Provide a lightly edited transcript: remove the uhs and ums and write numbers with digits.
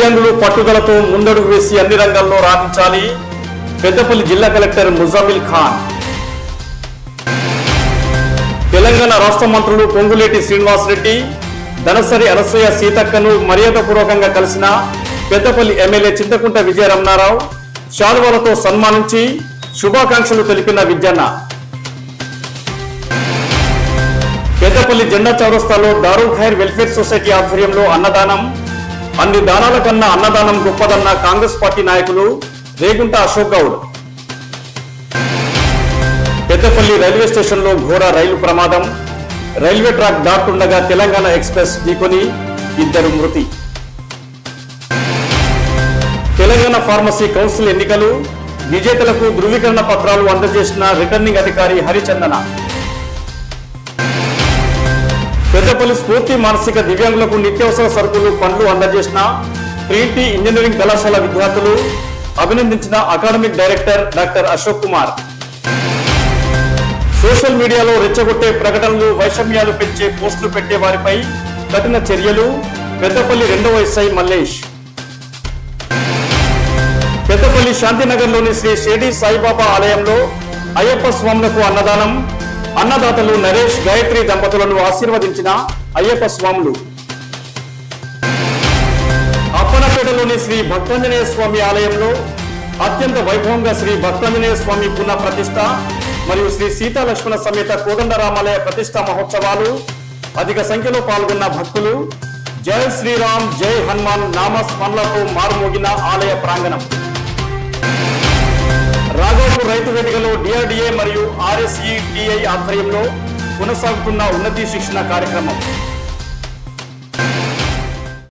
దివ్యాంగులు పట్టుదలతో ముందడుగు వేసి అన్ని రంగాల్లో రాణించాలి. పెద్దపల్లి జిల్లా కలెక్టర్ ముజామిల్ ఖాన్. తెలంగాణ రాష్ట్ర మంత్రులు పొంగులేటి శ్రీనివాసరెడ్డి, ధనసరి అనసూయ సీతక్కను మర్యాదపూర్వకంగా కలిసిన పెద్దపల్లి ఎమ్మెల్యే చింతకుంట విజయరమణారావు శాలువాలతో సన్మానించి శుభాకాంక్షలు తెలిపిన విద్యన్న. పెద్దపల్లి జెండా చౌరస్తాలో దారుల్ ఖైర్ వెల్ఫేర్ సొసైటీ ఆధ్వర్యంలో అన్నదానం. అన్ని దానాల కన్నా అన్నదానం గొప్పదన్న కాంగ్రెస్ పార్టీ నాయకులు రేగుంట అశోక్ గౌడ్. పెద్దపల్లి రైల్వే స్టేషన్లో ఘోర రైలు ప్రమాదం. రైల్వే ట్రాక్ దాటుతుండగా తెలంగాణ ఎక్స్ప్రెస్ ఢీకొని 2 మృతి. తెలంగాణ ఫార్మసీ కౌన్సిల్ ఎన్నికలు. విజేతలకు ధృవీకరణ పత్రాలు అందజేసిన రిటర్నింగ్ అధికారి హరిచందన. పెద్దపల్లి స్ఫూర్తి మానసిక దివ్యాంగులకు నిత్యావసర సరుకులు పండ్లు అందజేసిన ట్రినిటీ ఇంజనీరింగ్ కళాశాల విద్యార్థులు అభినందించిన academic director doctor Ashok Kumar. Social మీడియాలో రెచ్చగొట్టే ప్రకటనలు, వైషమ్యాలు పెంచే పోస్టులు పెట్టే వారిపై కఠిన చర్యలు. పెద్దపల్లి 2వ ఎస్ఐ మల్లేష్. పెద్దపల్లి శాంతినగర్లోని శ్రీ షిరిడి సాయిబాబా ఆలయంలో అయ్యప్ప స్వాములకు అన్నదానం. అన్నదాతలు నరేష్, గాయత్రి దంపతులను ఆశీర్వదించిన అయ్యప్ప స్వాములు. అప్పనపేటలోని శ్రీ భక్తాంజనేయ స్వామి ఆలయంలో అత్యంత వైభవంగా శ్రీ భక్తాంజనేయ స్వామి పునః ప్రతిష్ఠ మరియు శ్రీ సీతాలక్ష్మణ సమేత కోదండరామాలయ ప్రతిష్ఠా మహోత్సవాలు. అధిక సంఖ్యలో పాల్గొన్న భక్తులు జై శ్రీరామ్, జై హనుమాన్ నామస్మరణలతో మారుమోగిన ఆలయ ప్రాంగణం. రాఘవపూర్ రైతు వేదికలో డిఆర్డీఏ మరియు ఆర్ఎస్ఈటిఐ ఆధ్వర్యంలో కొనసాగుతున్న ఉన్నతి శిక్షణ కార్యక్రమం.